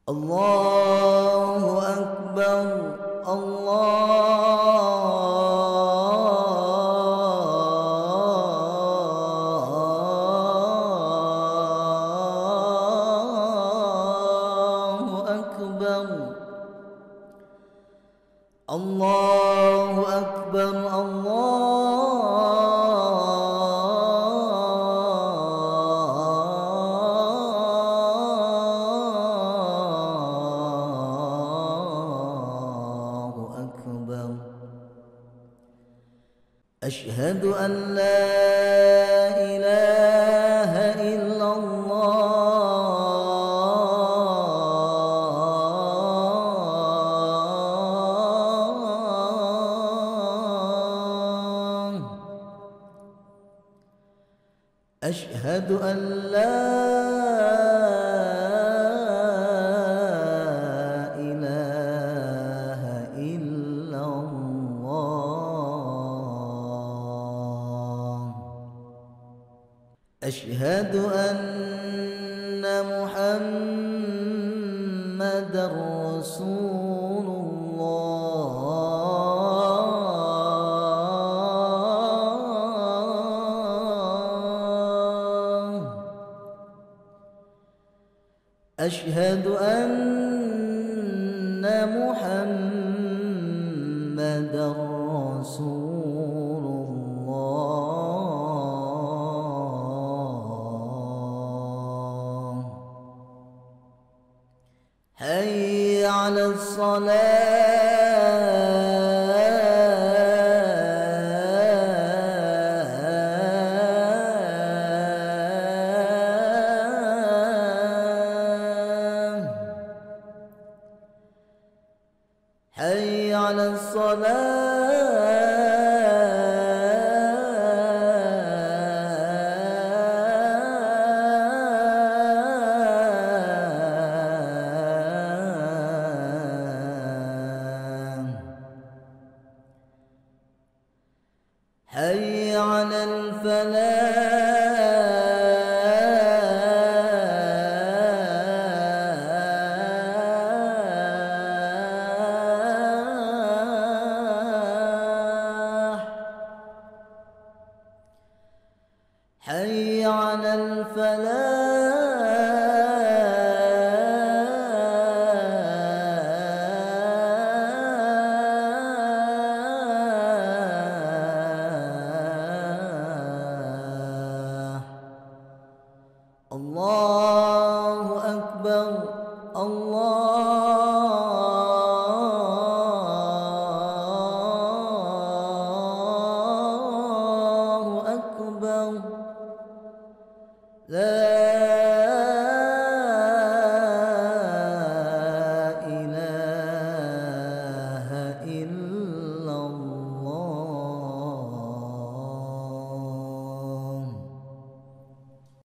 الله أكبر. الله أكبر. الله أكبر. أشهد أن لا إله إلا الله. أشهد أن لا إله إلا الله. أشهد أن محمدًا رسول الله. أشهد أن محمدًا رسول الله. حي على الصلاة. حي على الصلاة. حي على الفلاح. حي على الفلاح. الله أكبر.